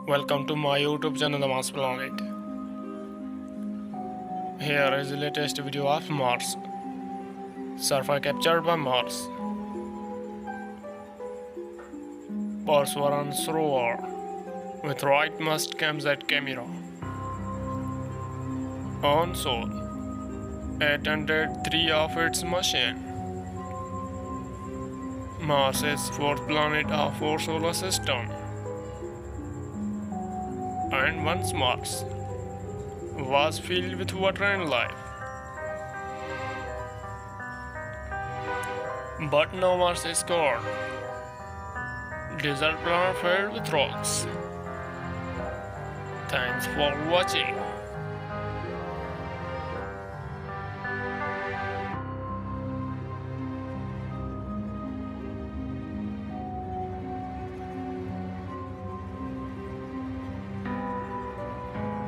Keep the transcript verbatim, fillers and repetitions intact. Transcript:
Welcome to my YouTube channel, The Mars Planet. Here is the latest video of Mars. Survey captured by Mars. Perseverance rover with right must camsat camera. On Sol, eight hundred three of its machine. Mars is fourth planet of our solar system. And once Mars was filled with water and life. But now Mars is cold. Desert planet filled with rocks. Thanks for watching.